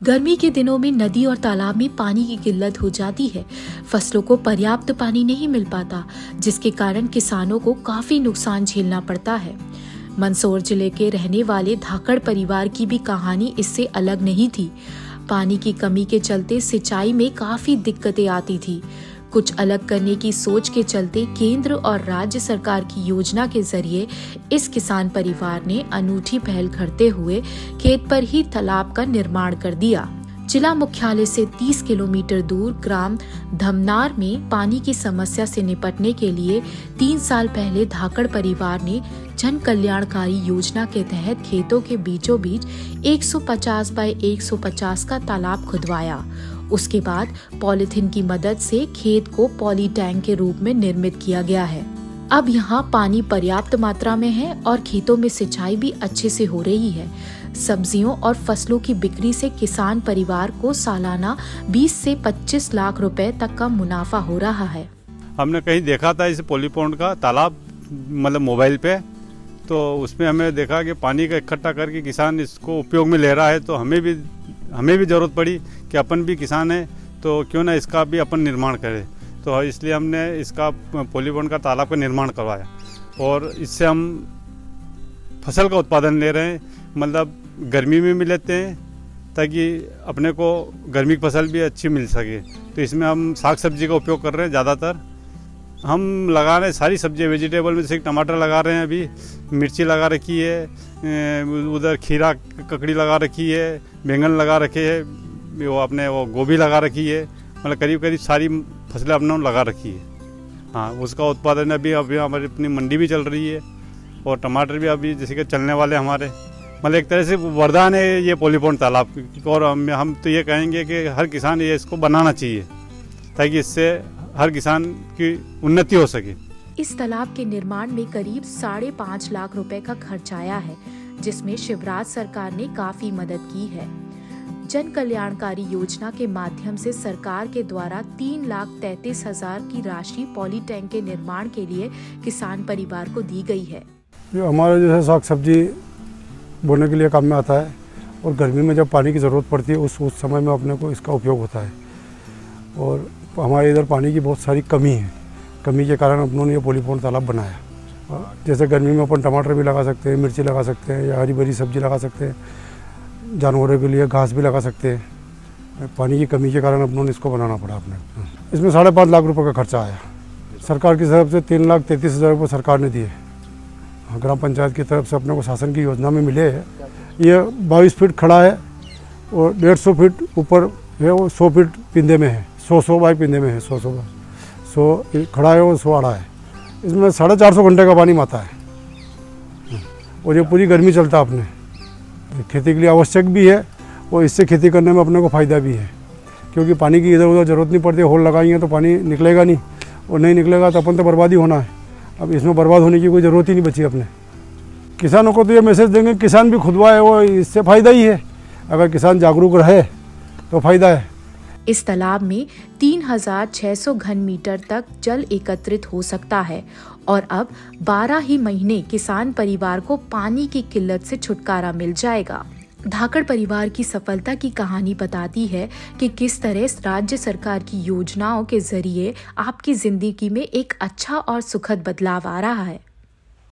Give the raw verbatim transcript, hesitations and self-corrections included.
गर्मी के दिनों में नदी और तालाब में पानी की किल्लत हो जाती है। फसलों को पर्याप्त पानी नहीं मिल पाता, जिसके कारण किसानों को काफी नुकसान झेलना पड़ता है। मंदसौर जिले के रहने वाले धाकड़ परिवार की भी कहानी इससे अलग नहीं थी। पानी की कमी के चलते सिंचाई में काफी दिक्कतें आती थी। कुछ अलग करने की सोच के चलते केंद्र और राज्य सरकार की योजना के जरिए इस किसान परिवार ने अनूठी पहल करते हुए खेत पर ही तालाब का निर्माण कर दिया। जिला मुख्यालय से तीस किलोमीटर दूर ग्राम धमनार में पानी की समस्या से निपटने के लिए तीन साल पहले धाकड़ परिवार ने जन कल्याणकारी योजना के तहत खेतों के बीचों बीच एक सौ पचास बाय एक सौ पचास का तालाब खुदवाया। उसके बाद पॉलीथीन की मदद से खेत को पॉली टैंक के रूप में निर्मित किया गया है। अब यहाँ पानी पर्याप्त मात्रा में है और खेतों में सिंचाई भी अच्छे से हो रही है। सब्जियों और फसलों की बिक्री से किसान परिवार को सालाना बीस से पच्चीस लाख रुपए तक का मुनाफा हो रहा है। हमने कहीं देखा था इस पॉलीपॉन्ड का तालाब, मतलब मोबाइल पे, तो उसमें हमें देखा कि पानी का इकट्ठा करके किसान इसको उपयोग में ले रहा है। तो हमें भी हमें भी ज़रूरत पड़ी कि अपन भी किसान है तो क्यों ना इसका भी अपन निर्माण करें। तो इसलिए हमने इसका पॉलीपॉन्ड का तालाब का निर्माण करवाया और इससे हम फसल का उत्पादन ले रहे हैं, मतलब गर्मी में भी लेते हैं ताकि अपने को गर्मी की फसल भी अच्छी मिल सके। तो इसमें हम साग सब्जी का उपयोग कर रहे हैं। ज़्यादातर हम लगा रहे हैं सारी सब्जियां, वेजिटेबल में जैसे टमाटर लगा रहे हैं, अभी मिर्ची लगा रखी है, उधर खीरा ककड़ी लगा रखी है, बैंगन लगा रखे है, वो अपने वो गोभी लगा रखी है, मतलब करीब करीब सारी फसलें अपने लगा रखी है। हाँ, उसका उत्पादन अभी अभी हमारी अपनी मंडी भी चल रही है और टमाटर भी अभी जैसे कि चलने वाले हमारे, मतलब एक तरह से वरदान है ये पॉलीपॉन्ड तालाब। और हम हम तो ये कहेंगे कि हर किसान ये इसको बनाना चाहिए ताकि इससे हर किसान की उन्नति हो सके। इस तालाब के निर्माण में करीब साढ़े पाँच लाख रुपए का खर्च आया है, जिसमें शिवराज सरकार ने काफी मदद की है। जन कल्याणकारी योजना के माध्यम से सरकार के द्वारा तीन लाख तैतीस हजार की राशि पॉली टैंक के निर्माण के लिए किसान परिवार को दी गई है। जो हमारा जो है साग सब्जी बोने के लिए काम में आता है और गर्मी में जब पानी की ज़रूरत पड़ती है उस उस समय में अपने को इसका उपयोग होता है। और हमारे इधर पानी की बहुत सारी कमी है, कमी के कारण अपनों ने ये पॉलीपॉन्ड तालाब बनाया। जैसे गर्मी में अपन टमाटर भी लगा सकते हैं, मिर्ची लगा सकते हैं या हरी भरी सब्जी लगा सकते हैं, जानवरों के लिए घास भी लगा सकते हैं। पानी की कमी के कारण अपनों ने इसको बनाना पड़ा अपने। इसमें साढ़े पाँच लाख रुपए का खर्चा आया। सरकार की तरफ से तीन लाख तैंतीस हज़ार रुपये सरकार ने दिए। ग्राम पंचायत की तरफ से अपने को शासन की योजना में मिले है। ये बाईस फीट खड़ा है और डेढ़ सौ फीट ऊपर है, वो सौ फीट पिंदे में है, सौ सौ बाई पिंदे में है, सौ सौ बाई सौ खड़ा है और सौ आड़ा है। इसमें साढ़े चार सौ घंटे का पानी आता है और ये पूरी गर्मी चलता है। अपने खेती के लिए आवश्यक भी है और इससे खेती करने में अपने को फ़ायदा भी है, क्योंकि पानी की इधर उधर ज़रूरत नहीं पड़ती। होल लगाएंगे तो पानी निकलेगा नहीं और नहीं निकलेगा तो अपन तो बर्बादी होना है। अब इसमें बर्बाद होने की कोई ज़रूरत ही नहीं बची अपने। किसानों को तो ये मैसेज देंगे, किसान भी खुदवाए, वो इससे फ़ायदा ही है। अगर किसान जागरूक रहे तो फ़ायदा है। इस तालाब में तीन हजार छह सौ घन मीटर तक जल एकत्रित हो सकता है और अब बारह ही महीने किसान परिवार को पानी की किल्लत से छुटकारा मिल जाएगा। धाकड़ परिवार की सफलता की कहानी बताती है कि किस तरह राज्य सरकार की योजनाओं के जरिए आपकी जिंदगी में एक अच्छा और सुखद बदलाव आ रहा है।